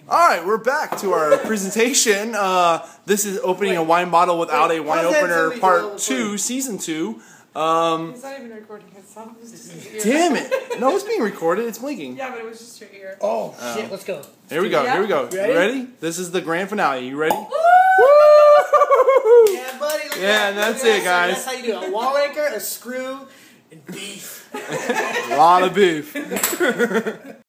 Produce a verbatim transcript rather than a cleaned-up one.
All right, we're back to our presentation. Uh, this is opening wait, a wine bottle without wait, a wine opener, part two, season two. Um, it's not even recording itself. It's just his ear. Damn it! No, it's being recorded. It's blinking. Yeah, but it was just your ear. Oh, oh. shit! Let's go. Here we go. Yeah. Here we go. You ready? You ready? This is the grand finale. You ready? Woo! Yeah, buddy. Look yeah, and that's it, guys. That's how you do it. A wall anchor, a screw, and beef. A lot of beef.